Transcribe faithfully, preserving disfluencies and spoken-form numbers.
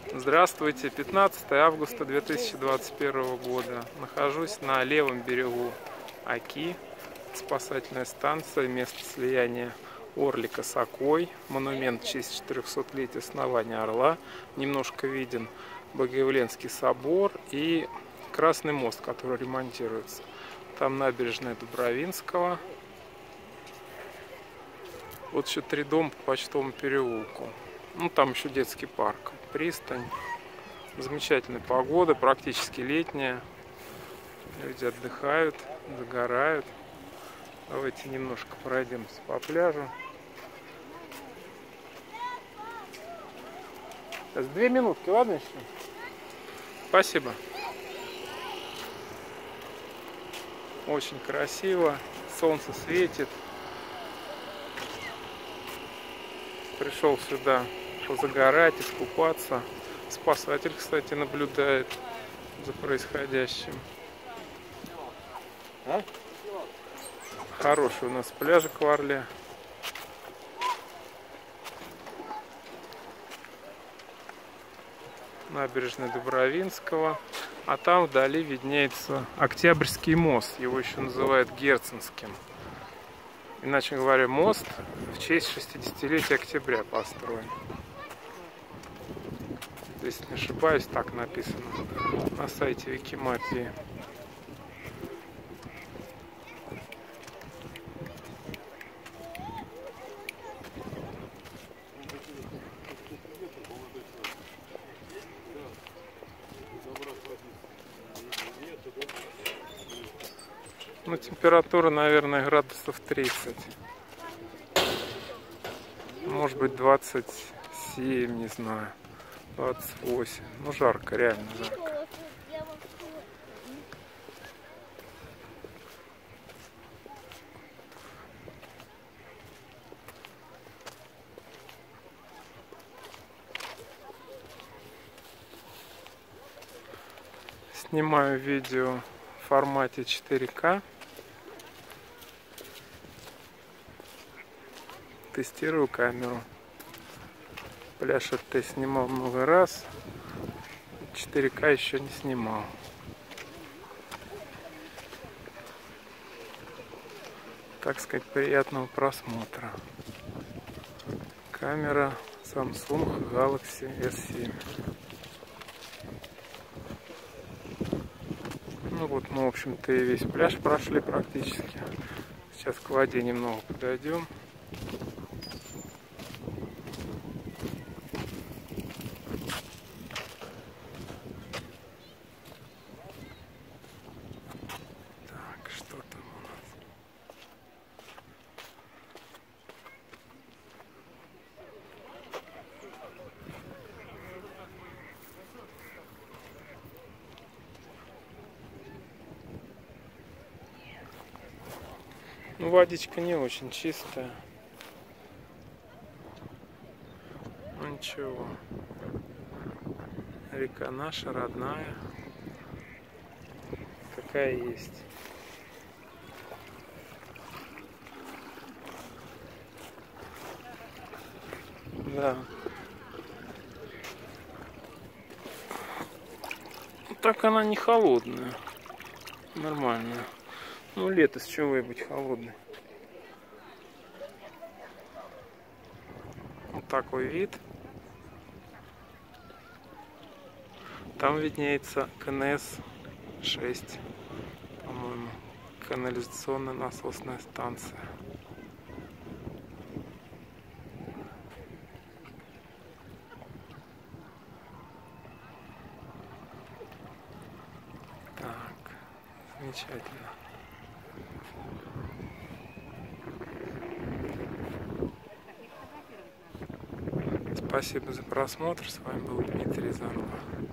Здравствуйте, пятнадцатое августа две тысячи двадцать первого года. Нахожусь на левом берегу Оки, спасательная станция, место слияния Орлика с Окой, монумент в честь четырехсотлетия основания Орла, немножко виден Богоявленский собор и Красный мост, который ремонтируется. Там набережная Дубровинского. Вот еще три дома по Почтовому переулку. Ну, там еще детский парк, пристань. Замечательная погода, практически летняя. Люди отдыхают, загорают. Давайте немножко пройдемся по пляжу. Сейчас две минутки, ладно еще? Спасибо. Очень красиво, солнце светит. Пришел сюда позагорать, искупаться. Спасатель, кстати, наблюдает за происходящим. А? Хороший у нас пляжик в Орле. Набережная Дубровинского. А там вдали виднеется Октябрьский мост. Его еще называют Герценским. Иначе говоря, мост в честь шестидесятилетия октября построен. Если не ошибаюсь, так написано на сайте Викимапии. Ну, температура, наверное, градусов тридцать. Может быть, двадцать семь, не знаю. двадцать восемь. Ну, жарко, реально жарко. Снимаю видео в формате четыре ка. Тестирую камеру. Пляж это снимал много раз. четыре ка еще не снимал. Так сказать, приятного просмотра. Камера Samsung Galaxy эс семь. Ну вот мы, в общем-то, и весь пляж прошли практически. Сейчас к воде немного подойдем. Так, что там у нас? Ну, водичка не очень чистая. Ну, ничего. Река наша, родная. Какая есть. Да. Так она не холодная. Нормальная. Ну, лето, с чего и быть холодной. Вот такой вид. Там виднеется ка эн эс шесть, по-моему, канализационная насосная станция. Так, замечательно. Спасибо за просмотр. С вами был Дмитрий из Орла.